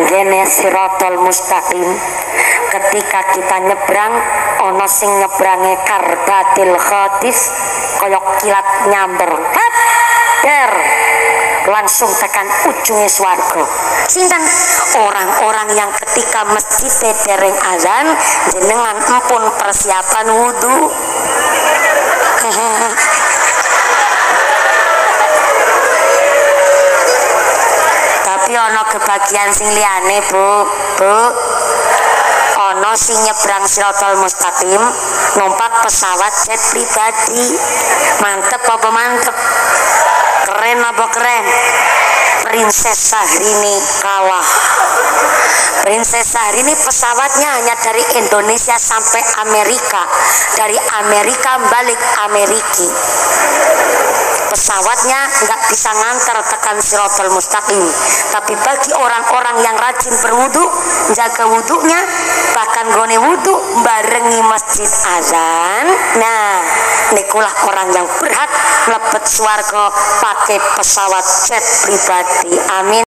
anggene Siratal Mustaqim. Ketika kita nyebrang, ana sing nyebrange karbatil khatis kaya kilat nyamber. Der langsung tekan ujungnya swarga. Sinten? Orang-orang yang ketika masjid dereng azan jenengan empun persiapan wudu. Tapi ana kebagian sing liyane, Bu. Ana sing nyebrang Siratal Mustaqim numpak pesawat jet pribadi. Mantep apa mantep? Keren apa keren? Princess Syahrini kalah. Princess Syahrini pesawatnya hanya dari Indonesia sampai Amerika, dari Amerika balik Amerika. Pesawatnya nggak bisa ngantar tekan Siratal Mustaqim, tapi bagi orang-orang yang rajin berwudu, jaga wudunya, bahkan gone wudu barengi masjid azan. Nah, nikulah orang yang berhak mlebet swarga pakai pesawat jet pribadi. Amin.